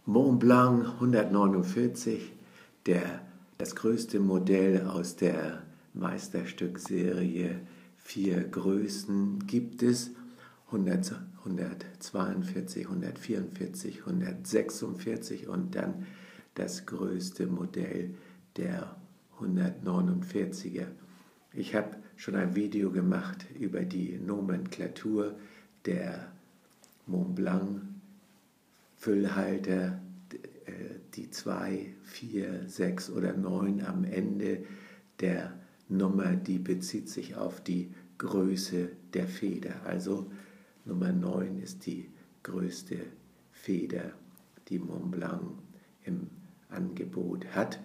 Mont Blanc 149, das größte Modell aus der Meisterstückserie 4 Größen gibt es. 142, 144, 146 und dann das größte Modell der 149er. Ich habe schon ein Video gemacht über die Nomenklatur der Mont Blanc Füllhalter, die 2, 4, 6 oder 9 am Ende der Nummer, die bezieht sich auf die Größe der Feder. Also Nummer 9 ist die größte Feder, die Mont Blanc im Angebot hat.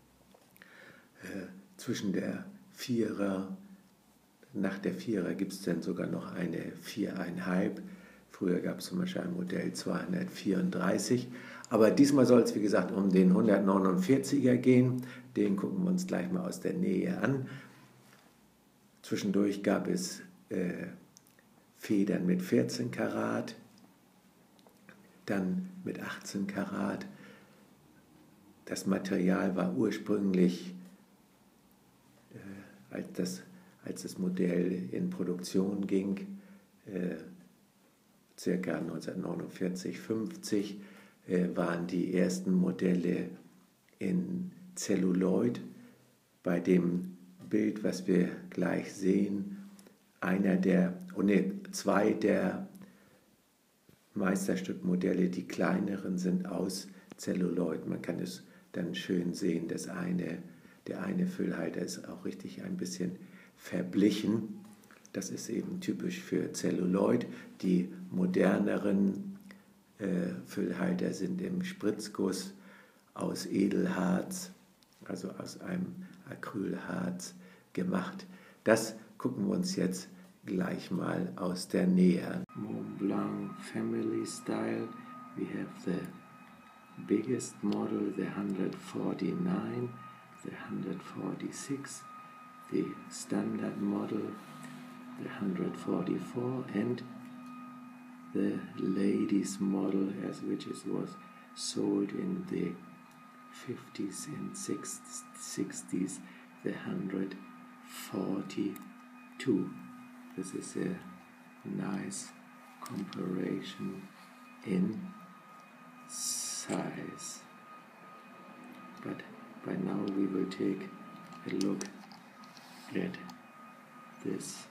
Zwischen der Vierer, nach der Vierer gibt es dann sogar noch eine 4,5. Früher gab es zum Beispiel ein Modell 234. Aber diesmal soll es, wie gesagt, um den 149er gehen. Den gucken wir uns gleich mal aus der Nähe an. Zwischendurch gab es Federn mit 14 Karat, dann mit 18 Karat. Das Material war ursprünglich, als das Modell in Produktion ging, circa 1949, 50, waren die ersten Modelle in Zelluloid. Bei dem Bild, was wir gleich sehen, zwei der Meisterstückmodelle, die kleineren, sind aus Zelluloid. Man kann es dann schön sehen, der eine Füllhalter ist auch richtig ein bisschen verblichen. Das ist eben typisch für Zelluloid. Die moderneren Füllhalter sind im Spritzguss aus Edelharz, also aus einem Acrylharz gemacht. Das gucken wir uns jetzt gleich mal aus der Nähe an. Mont Blanc Family Style. We have the biggest model, the 149, the 146, the standard model, the 144, and the ladies model, which was sold in the 50s and 60s, the 142. This is a nice comparison in size. But by now we will take a look at this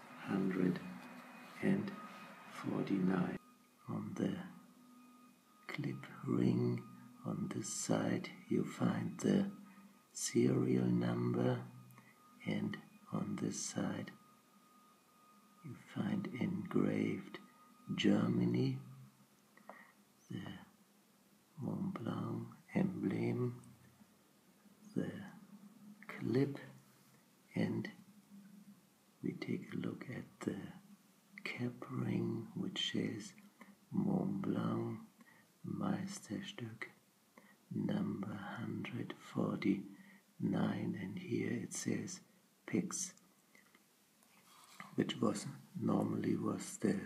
149. On the clip ring on this side you find the serial number, and on this side you find engraved Germany, the Mont Blanc emblem, the clip, and we take a look at the cap ring, which says Mont Blanc Meisterstück number 149, and here it says PIX, which normally was the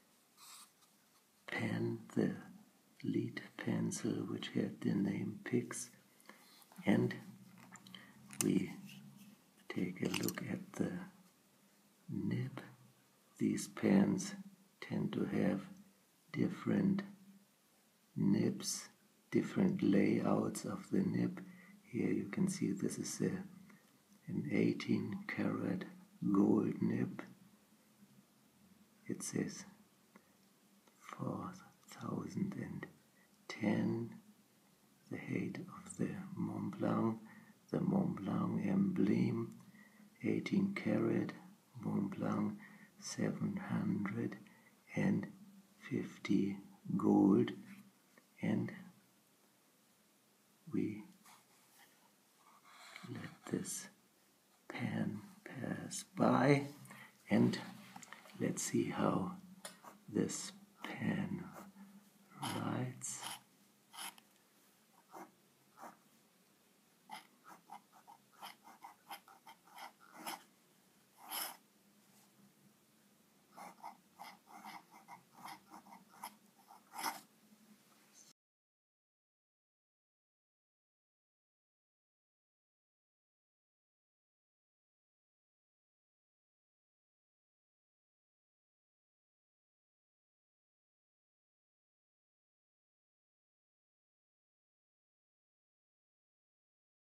pen, the lead pencil, which had the name PIX. And we take a look at the nib. These pens tend to have different nibs, different layouts of the nib. Here you can see this is an 18 karat gold nib. It says 4010, the height of the Mont Blanc emblem, 18 karat Mont Blanc 750 gold, and we let this pen pass by, and let's see how this pen